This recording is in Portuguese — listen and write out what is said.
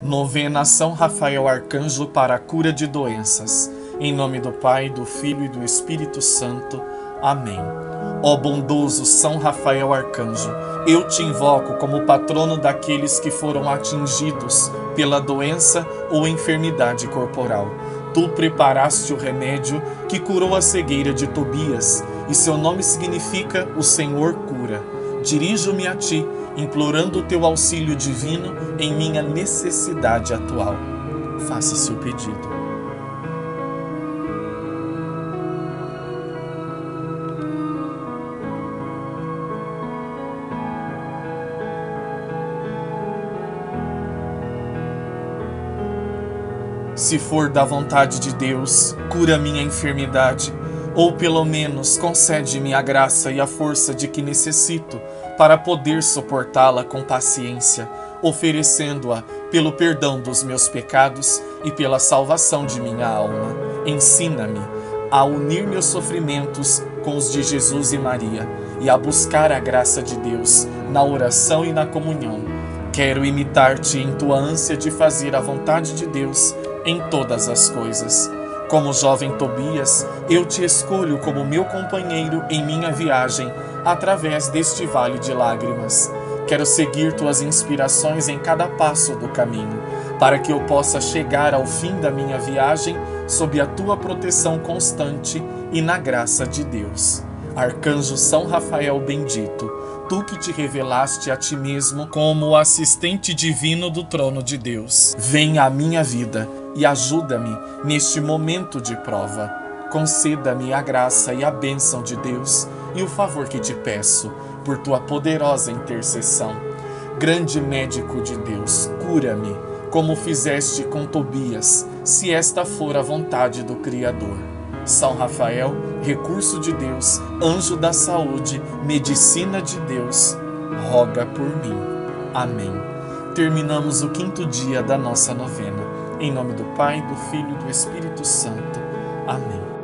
Novena São Rafael Arcanjo para a cura de doenças. Em nome do Pai, do Filho e do Espírito Santo. Amém. Ó bondoso São Rafael Arcanjo, eu te invoco como patrono daqueles que foram atingidos pela doença ou enfermidade corporal. Tu preparaste o remédio que curou a cegueira de Tobias, e seu nome significa o Senhor cura. Dirijo-me a ti, implorando o teu auxílio divino em minha necessidade atual. Faça-se o pedido. Se for da vontade de Deus, cura minha enfermidade, ou pelo menos concede-me a graça e a força de que necessito para poder suportá-la com paciência, oferecendo-a pelo perdão dos meus pecados e pela salvação de minha alma. Ensina-me a unir meus sofrimentos com os de Jesus e Maria e a buscar a graça de Deus na oração e na comunhão. Quero imitar-te em tua ânsia de fazer a vontade de Deus em todas as coisas. Como jovem Tobias, eu te escolho como meu companheiro em minha viagem através deste vale de lágrimas. Quero seguir tuas inspirações em cada passo do caminho, para que eu possa chegar ao fim da minha viagem sob a tua proteção constante e na graça de Deus. Arcanjo São Rafael bendito, tu que te revelaste a ti mesmo como o assistente divino do trono de Deus, venha à minha vida e ajuda-me neste momento de prova. Conceda-me a graça e a bênção de Deus e o favor que te peço, por tua poderosa intercessão. Grande médico de Deus, cura-me, como fizeste com Tobias, se esta for a vontade do Criador. São Rafael, recurso de Deus, anjo da saúde, medicina de Deus, roga por mim. Amém. Terminamos o 5º dia da nossa novena. Em nome do Pai, do Filho e do Espírito Santo. Amém.